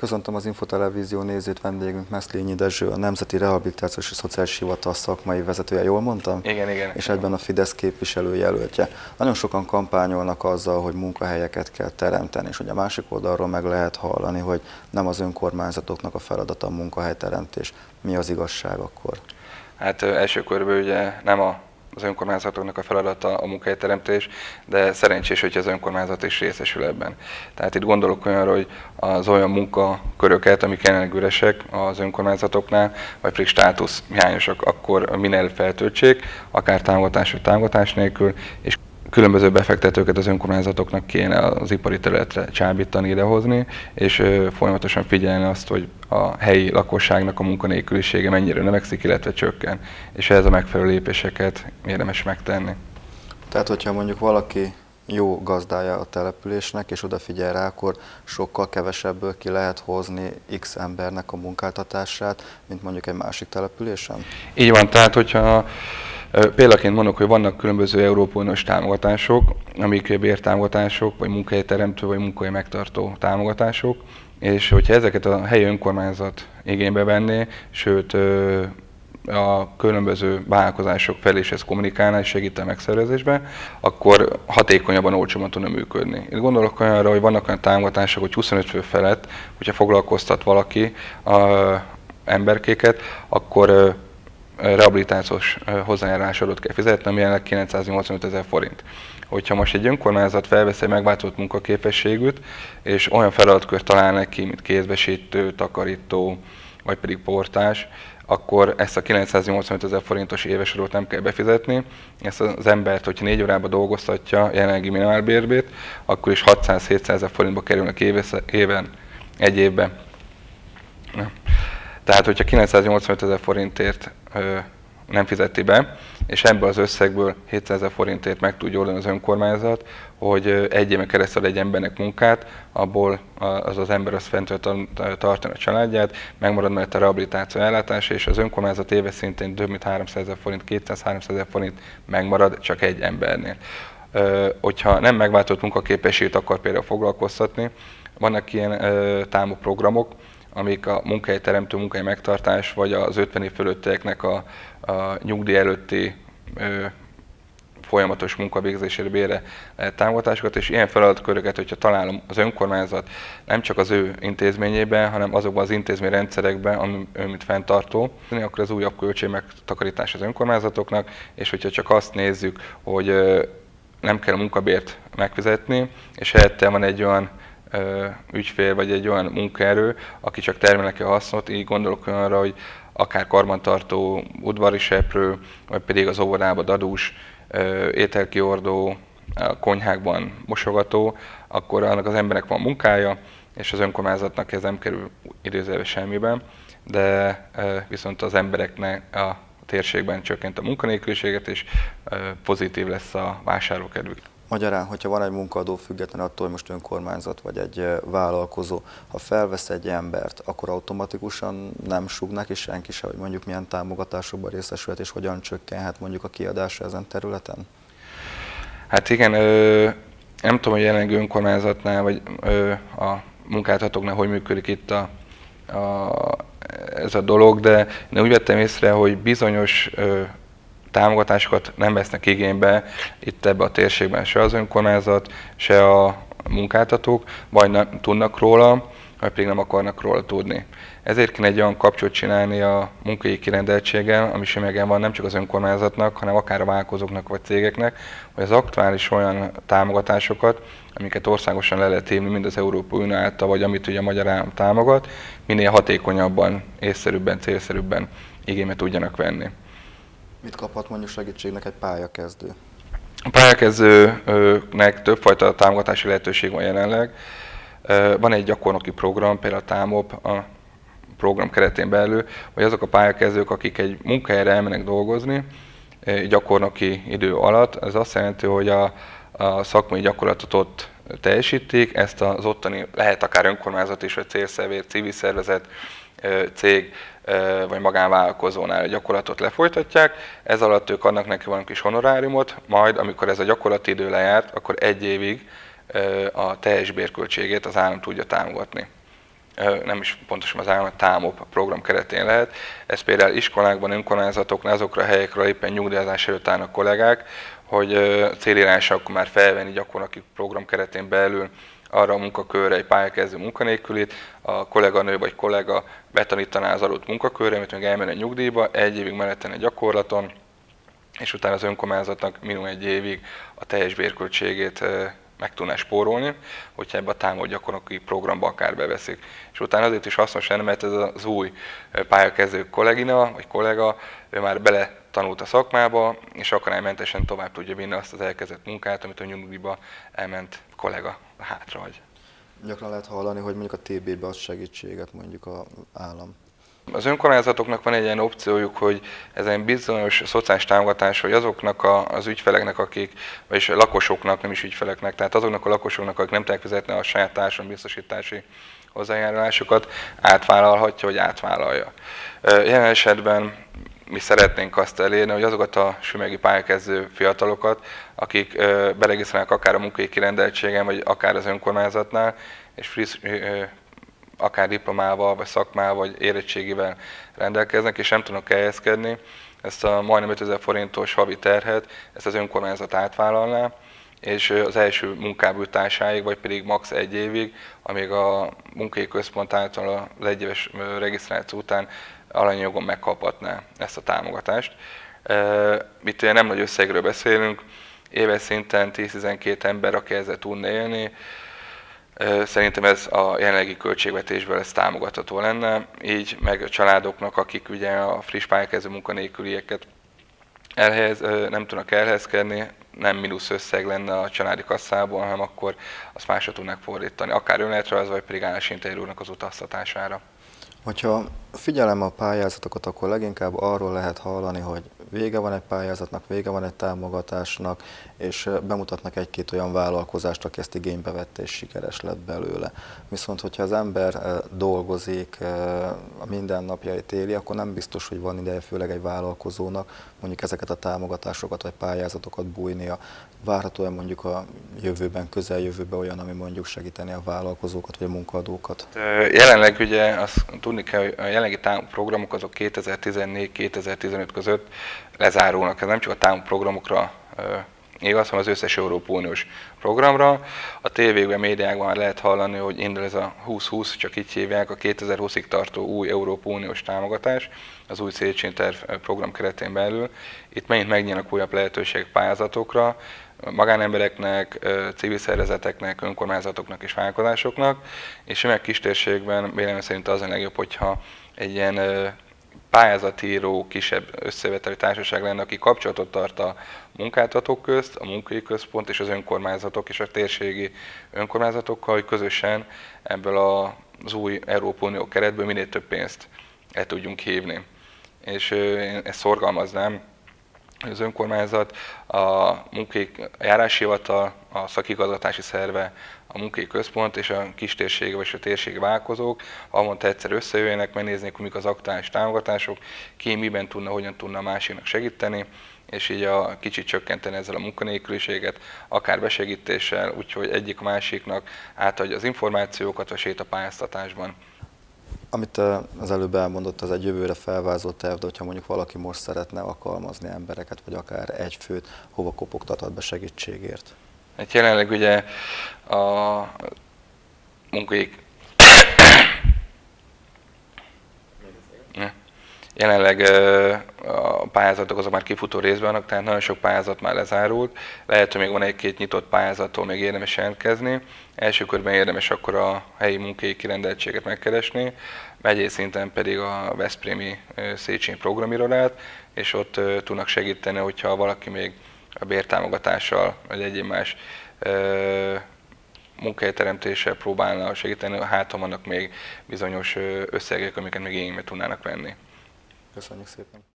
Köszöntöm az Infotelevízió nézőt, vendégünk Meszlényi Dezső, a Nemzeti Rehabilitációs és Szociális Hivatal szakmai vezetője, jól mondtam? Igen. És egyben a Fidesz képviselőjelöltje. Nagyon sokan kampányolnak azzal, hogy munkahelyeket kell teremteni, és hogy a másik oldalról meg lehet hallani, hogy nem az önkormányzatoknak a feladata a munkahelyteremtés. Mi az igazság akkor? Hát első körben ugye nem az önkormányzatoknak a feladata a munkahelyteremtés, de szerencsés, hogy az önkormányzat is részesül ebben. Tehát itt gondolok olyanra, hogy az olyan munkaköröket, amik jelenleg üresek az önkormányzatoknál, vagy pedig státuszhiányosak, akkor minél feltöltsék, akár támogatás vagy támogatás nélkül, és különböző befektetőket az önkormányzatoknak kéne az ipari területre csábítani, idehozni, és folyamatosan figyelni azt, hogy a helyi lakosságnak a munkanélkülisége mennyire növekszik, illetve csökken. És ehhez a megfelelő lépéseket érdemes megtenni. Tehát, hogyha mondjuk valaki jó gazdája a településnek, és odafigyel rá, akkor sokkal kevesebből ki lehet hozni X embernek a munkáltatását, mint mondjuk egy másik településen? Így van, tehát hogyha példaként mondok, hogy vannak különböző Európai Uniós támogatások, amik bértámogatások, vagy munkahelyteremtő, vagy munkahely megtartó támogatások, és hogyha ezeket a helyi önkormányzat igénybe venné, sőt a különböző vállalkozások felé is ezt kommunikálná és segít a megszervezésben, akkor hatékonyabban, olcsóban tudna működni. Itt gondolok olyanra, hogy vannak olyan támogatások, hogy 25 fő felett, hogyha foglalkoztat valaki emberkéket, akkor rehabilitációs hozzájárulásadót kell fizetni, ami jelenleg 985 000 forint. Hogyha most egy önkormányzat felvesz egy megváltozott munkaképességűt, és olyan feladatkört talál neki, mint kézbesítő, takarító, vagy pedig portás, akkor ezt a 985 000 forintos éves adót nem kell befizetni. Ezt az embert, hogyha 4 órában dolgoztatja jelenlegi minimálbérbét, akkor is 600-700 000 forintba kerülnek éven, egy évben. Tehát, hogyha 985 000 forintért nem fizeti be, és ebből az összegből 700 000 forintért meg tudja oldani az önkormányzat, hogy egy éven keresztül egy embernek munkát, abból az ember az fent tartani a családját, megmarad mellett a rehabilitáció ellátása, és az önkormányzat éves szintén több mint 300 000 forint, 200-300 000 forint megmarad csak egy embernél. Hogyha nem megváltott munkaképességet akar például foglalkoztatni, vannak ilyen támoprogramok, amik a munkahelyteremtő, munkahely megtartás, vagy az 50 év fölöttieknek a nyugdíj előtti folyamatos munkavégzésére bére lehet támogatásokat, és ilyen feladatköröket, hogyha találom az önkormányzat nem csak az ő intézményében, hanem azokban az intézményrendszerekben, amit fenntartó, akkor az újabb költség megtakarítás az önkormányzatoknak, és hogyha csak azt nézzük, hogy nem kell a munkabért megfizetni, és helyette van egy olyan ügyfél, vagy egy olyan munkaerő, aki csak termel neki a hasznot, így gondolok olyanra, hogy akár karbantartó, udvari seprő, vagy pedig az óvodába dadús, ételkiordó, konyhákban mosogató, akkor annak az embernek van munkája, és az önkormányzatnak ez nem kerül idézőjelben semmiben, de viszont az embereknek a térségben csökkent a munkanélküliséget, és pozitív lesz a vásárlókedvük. Magyarán, hogyha van egy munkaadó független attól, hogy most önkormányzat vagy egy vállalkozó, ha felvesz egy embert, akkor automatikusan nem súg neki senki se, hogy mondjuk milyen támogatásokban részesülhet, és hogyan csökkenhet mondjuk a kiadása ezen területen? Hát igen, nem tudom, hogy jelenleg önkormányzatnál, vagy a munkáltatóknál hogy működik itt ez a dolog, de én úgy vettem észre, hogy bizonyos támogatásokat nem vesznek igénybe itt ebbe a térségben se az önkormányzat, se a munkáltatók, vagy nem tudnak róla, vagy pedig nem akarnak róla tudni. Ezért kéne egy olyan kapcsolat csinálni a munkai kirendeltséggel, ami semegen van nem csak az önkormányzatnak, hanem akár a vállalkozóknak vagy cégeknek, hogy az aktuális olyan támogatásokat, amiket országosan le lehet hívni, mind az Európai Unió által, vagy amit ugye a magyar állam támogat, minél hatékonyabban, észszerűbben, célszerűbben igénybe tudjanak venni. Mit kaphat mondjuk segítségnek egy pályakezdő? A pályakezdőnek többfajta támogatási lehetőség van jelenleg. Van egy gyakornoki program, például a TÁMOP, a program keretén belül, hogy azok a pályakezdők, akik egy munkahelyre elmennek dolgozni gyakornoki idő alatt, ez azt jelenti, hogy a szakmai gyakorlatot ott teljesítik, ezt az ottani, lehet akár önkormányzat is, vagy célszervezet, civil szervezet, cég, vagy magánvállalkozónál a gyakorlatot lefolytatják, ez alatt ők adnak neki valami kis honoráriumot, majd amikor ez a gyakorlati idő lejárt, akkor 1 évig a teljes bérköltségét az állam tudja támogatni. nem is pontosan az állam, a TÁMOP program keretén lehet. Ez például iskolákban, önkormányzatoknál, azokra a helyekről éppen nyugdíjazás előtt állnak kollégák, hogy célirányosan akkor már felvenni gyakornoki program keretén belül arra a munkakörre egy pályakezdő munkanélkülit, a kolléganő vagy kollega betanítaná az adott munkakörre, amit meg elmenne nyugdíjba, 1 évig menetelne gyakorlaton, és utána az önkormányzatnak minimum 1 évig a teljes bérköltségét meg tudná spórolni, hogyha ebbe a TÁMOP gyakornoki programba akár beveszik. És utána azért is hasznos lenne, mert ez az új pályakezdő kollégina vagy kollega, ő már bele tanult a szakmába, és akadálymentesen tovább tudja vinni azt az elkezdett munkát, amit a nyugdíjba elment kollega hátrahagy. Gyakran lehet hallani, hogy mondjuk a TB-be ad segítséget mondjuk az állam. Az önkormányzatoknak van egy ilyen opciójuk, hogy ezen bizonyos szociális támogatás, hogy azoknak az ügyfeleknek, akik, vagyis a lakosoknak, nem is ügyfeleknek, tehát azoknak a lakosoknak, akik nem tudják fizetni a saját társadalombiztosítási hozzájárulásokat, átvállalhatja, vagy átvállalja. Jelen esetben mi szeretnénk azt elérni, hogy azokat a sümegi pályakezdő fiatalokat, akik beregisztrálnak akár a munkai kirendeltségen, vagy akár az önkormányzatnál, és friss, akár diplomával, vagy szakmával, vagy érettségivel rendelkeznek, és nem tudnak elhelyezkedni, ezt a majdnem 5000 forintos havi terhet, ezt az önkormányzat átvállalná, és az első munkábjutásáig, vagy pedig max. 1 évig, amíg a munkai központ által az 1 éves regisztráció után aranyjogon megkaphatná ezt a támogatást. Itt ugye nem nagy összegről beszélünk, éves szinten 10-12 ember, aki ezzel tudna élni. Szerintem ez a jelenlegi költségvetésből ez támogatható lenne, így meg a családoknak, akik ugye a friss pályakezdő munkanélkülieket nem tudnak elhelyezkedni, nem mínusz összeg lenne a családi kasszában, hanem akkor azt másra tudnak fordítani, akár önéletrajz, vagy pedig állásinterjúnak az utaztatására. Hogyha figyelem a pályázatokat, akkor leginkább arról lehet hallani, hogy vége van egy pályázatnak, vége van egy támogatásnak, és bemutatnak 1-2 olyan vállalkozást, aki ezt igénybe vette és sikeres lett belőle. Viszont, hogyha az ember dolgozik, a mindennapjait éli, akkor nem biztos, hogy van ideje, főleg egy vállalkozónak, mondjuk ezeket a támogatásokat vagy pályázatokat bújnia. Várható-e mondjuk a jövőben, közeljövőben olyan, ami mondjuk segíteni a vállalkozókat vagy a munkaadókat? Jelenleg ugye azt tudni kell, hogy a jelenlegi programok azok 2014-2015 között lezárulnak. Ez nem csak a támogatprogramokra igaz, hanem az összes Európai Uniós programra. A tévékben, médiákban már lehet hallani, hogy indul ez a 2020, csak így hívják, a 2020-ig tartó új Európai Uniós támogatás, az új Széchenyi terv program keretén belül. Itt megint megnyílnak újabb lehetőségek pályázatokra, magánembereknek, civil szervezeteknek, önkormányzatoknak és vállalkozásoknak, és meg kistérségben véleményem szerint az a legjobb, hogyha egy ilyen pályázatíró, kisebb összeveteli társaság lenne, aki kapcsolatot tart a munkáltatók közt, a munkai központ és az önkormányzatok és a térségi önkormányzatokkal, hogy közösen ebből az új Európai Unió keretből minél több pénzt el tudjunk hívni. És én ezt szorgalmaznám, hogy az önkormányzat, a munkai járási hivatal, a szakigazgatási szerve, a munkai központ és a kistérségi vagy a térségi vállalkozók havonta egyszer összejöjjenek, megnéznék, hogy mik az aktuális támogatások, ki miben tudna, hogyan tudna a másiknak segíteni, és így a kicsit csökkenteni ezzel a munkanélküliséget, akár besegítéssel, úgyhogy egyik a másiknak átadja az információkat a sétapályáztatásban. Amit az előbb elmondott, az egy jövőre felvázolt terv, de hogyha mondjuk valaki most szeretne alkalmazni embereket, vagy akár egy főt, hova kopogtathat be segítségért? Hát jelenleg ugye a munkai... Jelenleg a pályázatok azok már kifutó részben vannak, tehát nagyon sok pályázat már lezárult. Lehet, hogy még van 1-2 nyitott pályázattól még érdemes jelentkezni. Első körben érdemes akkor a helyi munkai kirendeltséget megkeresni, megyei szinten pedig a veszprémi Széchenyi programirodát, és ott tudnak segíteni, hogyha valaki még a bértámogatással vagy egyéb más munkahelyteremtéssel próbálna segíteni, hát ha vannak még bizonyos összegek, amiket még igénybe tudnának venni. Köszönjük szépen!